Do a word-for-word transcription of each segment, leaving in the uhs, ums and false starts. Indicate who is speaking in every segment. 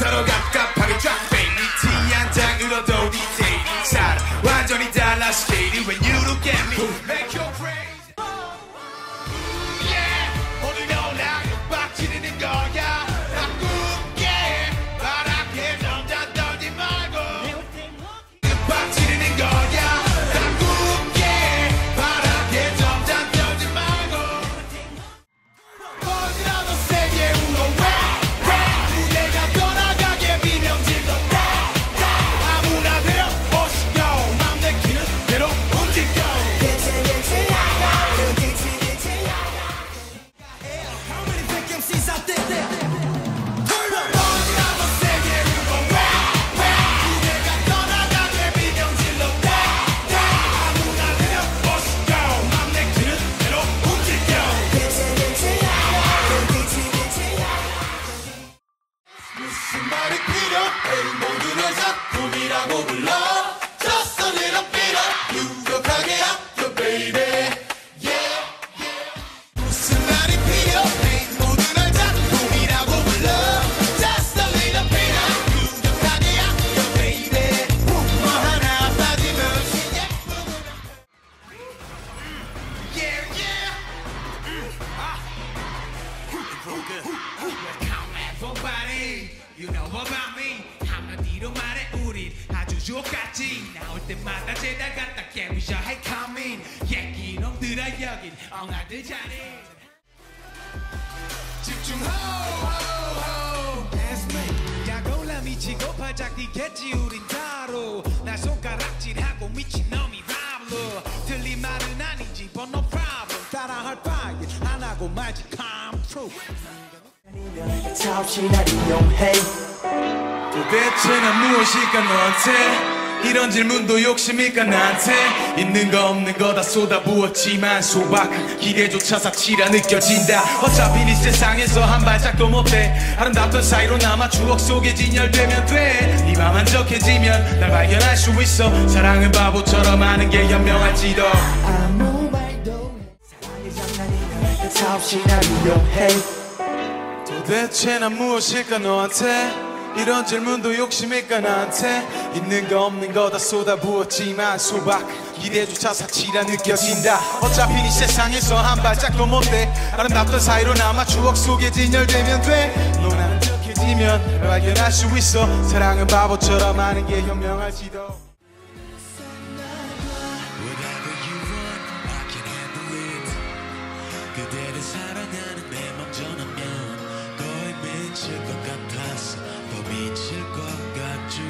Speaker 1: 서로 갑갑하게 쫙 baby 티 한 장으로도 디테일이 살아 완전히 달라 스케일이 When you look at me make you crazy Yeah 오늘 너랑 빡치는 거야 바꾸게 바라게 점점 떨지 말고 빡치는 거야 바꾸게 바라게 점점 떨지 말고 어디라도 세게 울어 왜 무대가 떠나가게 비명질러 아무나 되어 오시고 맘 내키는 대로 움직여 How many fake 엠시's out there? 어디라도 세게 울어 왜 무대가 떠나가게 비명질러 아무나 되어 오시고 맘 내키는 대로 움직여 무슨 말이 필요해 모두를 작품이라고 불러 Just a little bit of 유력하게 합격 baby Yeah 무슨 말이 필요해 모두를 작품이라고 불러 Just a little bit of 유력하게 합격 baby 뭐 하나 빠지면 예쁘고 Yeah yeah Come at somebody You know about me 한마디로 말해 우린 아주 똑같이 나올 때마다 제달 갖다 깨부셔 Hey come in 얘기 놈들아 여긴 엉아들 자리 집중 호호호 That's me 야골라 미치고 팔짝 뛰겠지 우린 따로 날 손가락질하고 미친놈이 라블로 틀린 말은 아니지 but no problem 따라할 바엔 안 하고 말지 come true
Speaker 2: 자업시날 이용해
Speaker 1: 도대체 난 무엇일까 너한테 이런 질문도 욕심일까 나한테 있는 거 없는 거 다 쏟아부었지만 소박한 기대조차 사치라 느껴진다 어차피 이 세상에서 한 발짝도 못해 아름답던 사이로 남아 추억 속에 진열되면 돼네 맘 한적해지면 날 발견할 수 있어 사랑은 바보처럼 하는 게 현명할지도
Speaker 2: 아무 말도 사랑의 장난이면 자업시날 이용해
Speaker 1: 도대체 난 무엇일까 너한테 이런 질문도 욕심일까 나한테 있는 거 없는 거 다 쏟아부었지만 소박 기대조차 사치라 느껴진다 어차피 이 세상에서 한 발짝도 못돼 아름답던 사이로 남아 추억 속에 진열되면 돼넌 한적해지면 발견할 수 있어 사랑은 바보처럼 하는 게 현명할지도
Speaker 3: 그대를 사랑하는 내 맘 전하면 거의 미칠 것 같았어 더 미칠 것 같죠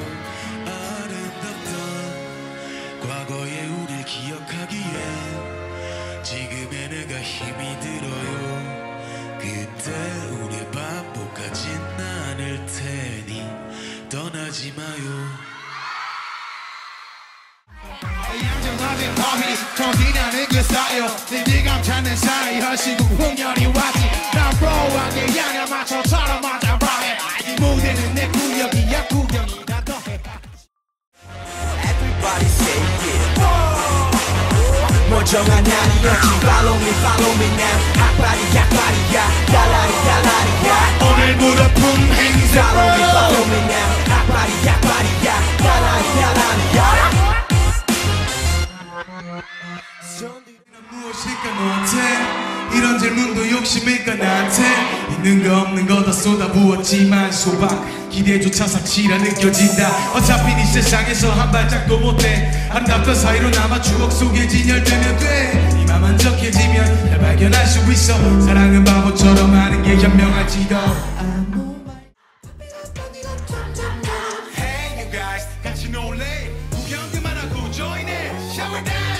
Speaker 3: 아름답던 과거의 우릴 기억하기에 지금의 내가 힘이 들어요 그때 우릴 반복하진 않을 테니 떠나지 마요
Speaker 1: 양정하는 밤이 정진하는 그 사이어 니들감 찾는 사이 허시고 흥연이 왔지 난 프로하게 양념 맞춰처럼 맞아 봐해 이 무대는 내 구역이야 구경이 나 더해
Speaker 2: Everybody say yeah 멀쩡한 날이었지 Follow me follow me now 악발이야 악발이야 달라리 달라리야
Speaker 1: 오늘 무릎품 행사
Speaker 2: Follow me follow me now 악발이야 악발이야 달라리 달라리야
Speaker 1: 무엇일까 너한테 이런 질문도 욕심일까 나한테 있는 거 없는 거 다 쏟아부었지만 소박 기대조차 사치라 느껴진다 어차피 이 세상에서 한 발짝도 못돼 아름답던 사이로 남아 추억 속에 진열되면 돼네 맘 한적해지면 날 발견할 수 있어 사랑은 바보처럼 하는 게 현명할지도 Hey you guys 같이 놀래 구경 그만하고 join해 Shower down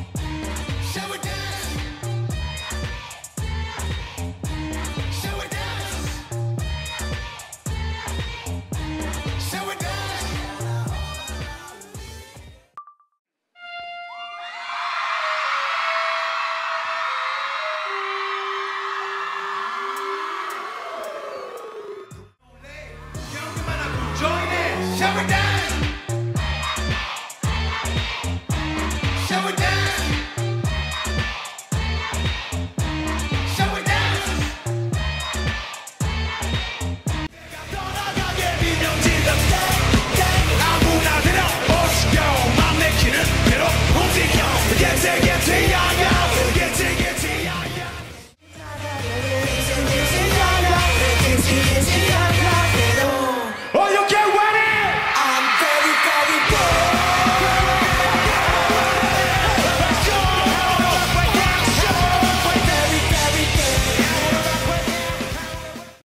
Speaker 1: Show it down.
Speaker 2: 세계